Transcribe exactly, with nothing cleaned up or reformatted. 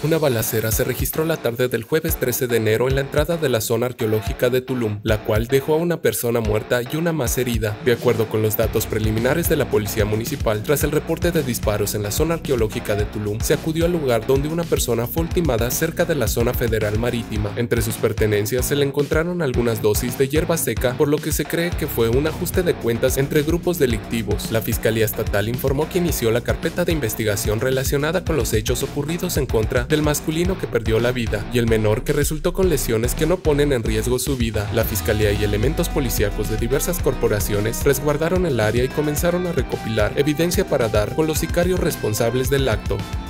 Una balacera se registró la tarde del jueves trece de enero en la entrada de la zona arqueológica de Tulum, la cual dejó a una persona muerta y una más herida. De acuerdo con los datos preliminares de la policía municipal, tras el reporte de disparos en la zona arqueológica de Tulum, se acudió al lugar donde una persona fue ultimada cerca de la zona federal marítima. Entre sus pertenencias se le encontraron algunas dosis de hierba seca, por lo que se cree que fue un ajuste de cuentas entre grupos delictivos. La Fiscalía Estatal informó que inició la carpeta de investigación relacionada con los hechos ocurridos en contra de del masculino que perdió la vida y el menor que resultó con lesiones que no ponen en riesgo su vida. La fiscalía y elementos policíacos de diversas corporaciones resguardaron el área y comenzaron a recopilar evidencia para dar con los sicarios responsables del acto.